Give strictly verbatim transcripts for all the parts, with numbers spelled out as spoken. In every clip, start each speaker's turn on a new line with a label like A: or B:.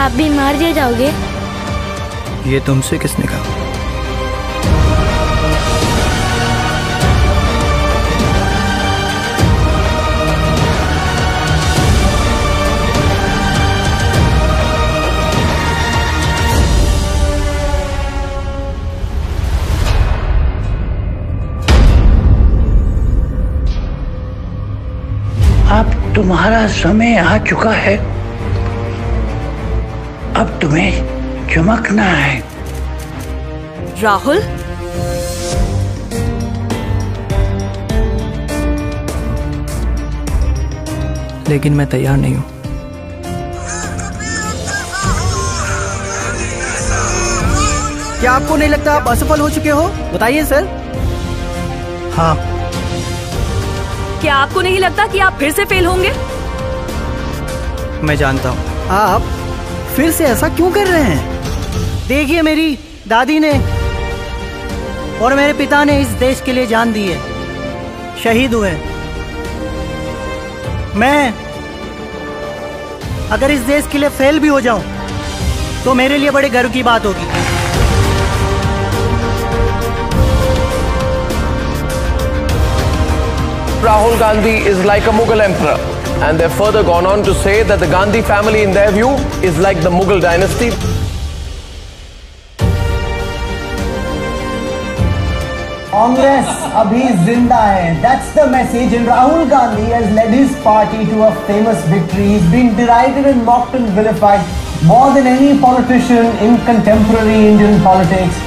A: आप भी मार दिए जाओगे?
B: ये तुमसे किसने कहा?
C: अब तुम्हारा समय आ चुका है। अब तुम्हें चमकना है।
D: राहुल,
B: लेकिन मैं तैयार नहीं हूं।
E: क्या आपको नहीं लगता आप असफल हो चुके हो? बताइए सर।
B: हाँ।
D: क्या आपको नहीं लगता कि आप फिर से फेल होंगे?
B: मैं जानता हूं।
E: आप फिर से ऐसा क्यों कर रहे हैं? देखिए, मेरी दादी ने और मेरे पिता ने इस देश के लिए जान दी है, शहीद हुए। मैं अगर इस देश के लिए फेल भी हो जाऊं तो मेरे लिए बड़े गर्व की बात होगी।
F: Rahul Gandhi is like a Mughal emperor, and they've further gone on to say that the Gandhi family, in their view, is like the Mughal dynasty.
G: Congress abhi zinda hai. That's the message. And Rahul Gandhi has led his party to a famous victory. He's been derided and mocked and vilified more than any politician in contemporary Indian politics.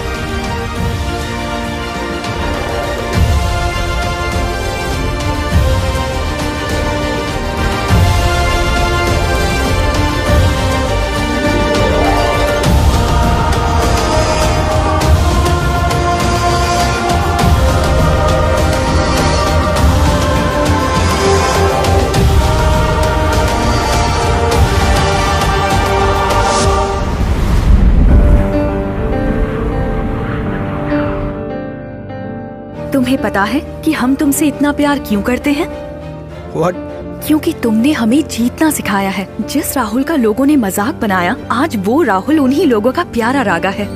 D: तुम्हें पता है कि हम तुमसे इतना प्यार क्यों करते हैं?
B: What?
D: क्योंकि तुमने हमें जीतना सिखाया है। जिस राहुल का लोगों ने मजाक बनाया, आज वो राहुल उन्हीं लोगों का प्यारा रागा है।